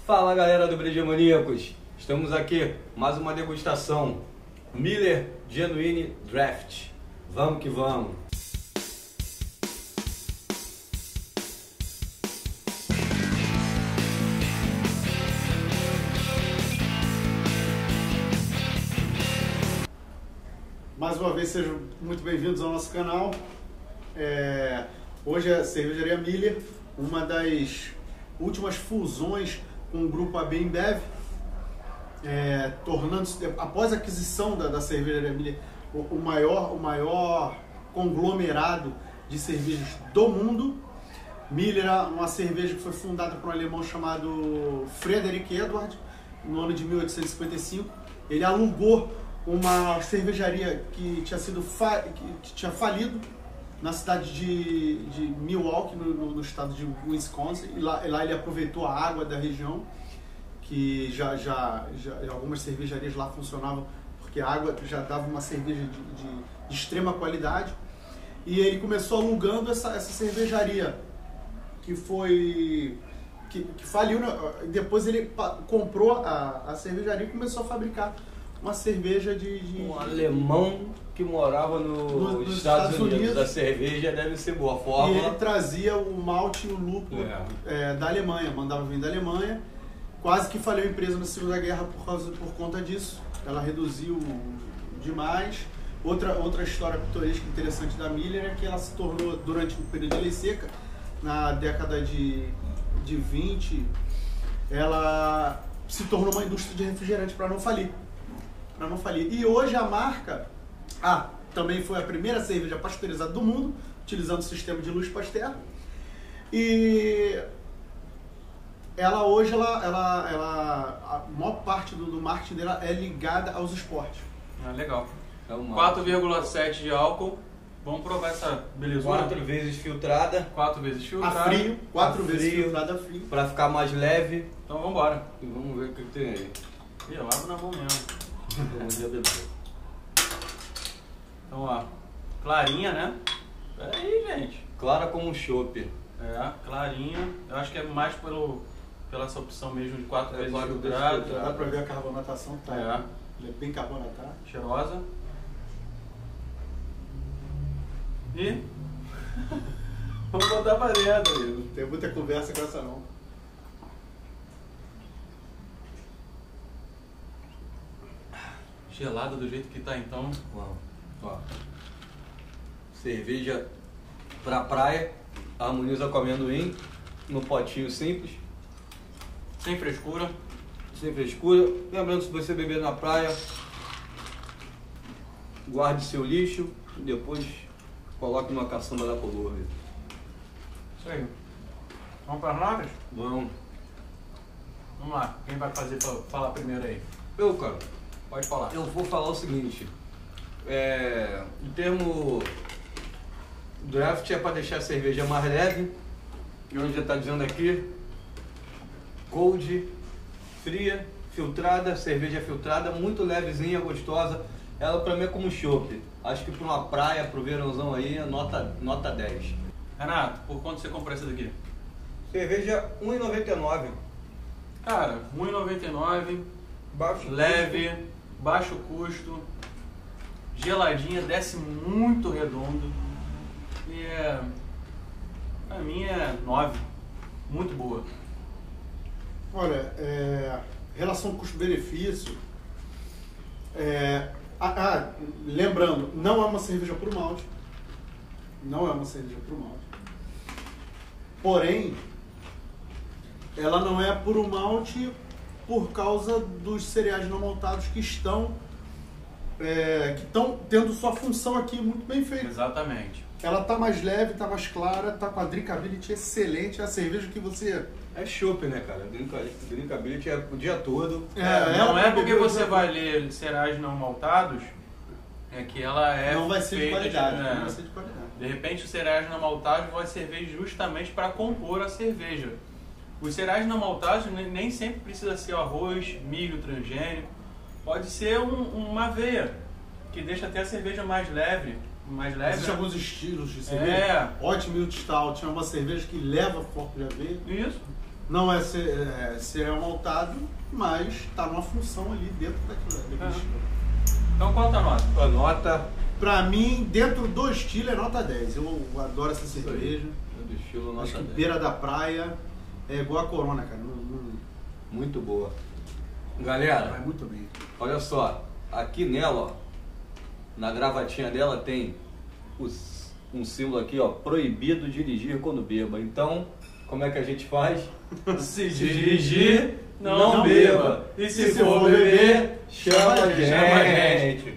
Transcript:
Fala galera do Breja Maníacos, estamos aqui, mais uma degustação Miller Genuine Draft. Vamos que vamos! Mais uma vez, sejam muito bem-vindos ao nosso canal. Hoje é a Cervejaria Miller, uma das últimas fusões com o grupo AB InBev, tornando-se, após a aquisição da Cervejaria Miller, o maior conglomerado de cervejas do mundo. Miller é uma cerveja que foi fundada por um alemão chamado Frederick Edward, no ano de 1855. Ele alugou uma cervejaria que tinha falido na cidade de Milwaukee, no estado de Wisconsin, e lá ele aproveitou a água da região, que já algumas cervejarias lá funcionavam porque a água já dava uma cerveja de extrema qualidade, e ele começou alugando essa cervejaria que faliu. Depois ele comprou a cervejaria e começou a fabricar uma cerveja Um alemão que morava nos Estados Unidos. A cerveja deve ser boa forma. E ele trazia o malte e o lúpulo da Alemanha, mandava vir da Alemanha. Quase que faliu a empresa na Segunda Guerra por conta disso. Ela reduziu demais. Outra história pitoresca interessante da Miller é que ela se tornou, durante o período de lei seca, na década de 20, ela se tornou uma indústria de refrigerante para não falir. E hoje a marca também foi a primeira cerveja pasteurizada do mundo, utilizando o sistema de Louis Pasteur. E ela hoje, a maior parte do marketing dela é ligada aos esportes. Legal. 4,7 de álcool. Vamos provar essa belezura. 4 vezes filtrada. 4 vezes filtrada. A frio. 4 vezes filtrada a frio. Para ficar mais leve. Então vamos embora. E vamos ver o que tem aí. Eu lavo na mão mesmo. Então, ó, clarinha, né? Pera aí, gente. Clara como um chopp. Clarinha. Eu acho que é mais pela essa opção mesmo de 4 vezes Dá filtrada. pra ver a carbonatação, tá? Ele é bem carbonatado. Cheirosa. E vamos botar pra dentro, amigo. Não tem muita conversa com essa não. Gelada do jeito que tá, então. Uau. Ó. Cerveja pra praia, harmoniza com amendoim, no potinho simples. Sem frescura. Sem frescura. Lembrando, se você beber na praia, guarde seu lixo e depois coloque numa caçamba da colônia. Isso aí. Vamos para as notas? Vamos. Vamos lá. Quem vai falar primeiro aí? Eu, cara. Pode falar. Eu vou falar o seguinte, o termo draft é para deixar a cerveja mais leve, e onde já está dizendo aqui, cold, fria, filtrada, cerveja filtrada, muito levezinha, gostosa. Ela para mim é como chopp. Acho que para uma praia, para o verãozão aí, nota 10. Renato, por quanto você comprou essa daqui? Cerveja R$ 1,99. Cara, R$ 1,99, leve, baixo custo, geladinha, desce muito redondo. E pra mim é 9, muito boa. Olha, relação custo-benefício, lembrando, não é uma cerveja pro malte. Porém, ela não é puro malte por causa dos cereais não maltados que estão tendo sua função aqui muito bem feita. Exatamente. Ela tá mais leve, tá mais clara, tá com a drinkability excelente. É a cerveja que você... É chopp, né, cara? Drinkability é o dia todo. Não é porque você vai ler cereais não maltados, é que ela não vai ser de qualidade. Não vai ser de qualidade. De repente, os cereais não maltados vai servir justamente para compor a cerveja. Os cereais não maltados nem sempre precisa ser arroz, milho transgênico. Pode ser uma aveia, que deixa até a cerveja mais leve. Existem alguns estilos de cerveja. Hot Milk Stout é uma cerveja que leva foco de aveia. Isso. Não é cereal maltado, mas está numa função ali dentro daquele estilo. Então quanto a nota? A nota... Pra mim, dentro do estilo é nota 10. Eu adoro essa cerveja. Do estilo nota Acho que 10. beira da praia é igual a Corona, cara. Muito boa. Galera, Vai muito bem. olha só. Aqui nela, ó, na gravatinha dela tem um símbolo aqui, ó, proibido dirigir quando beba. Então, como é que a gente faz? Se dirigir, não beba. E se for beber, chama a gente.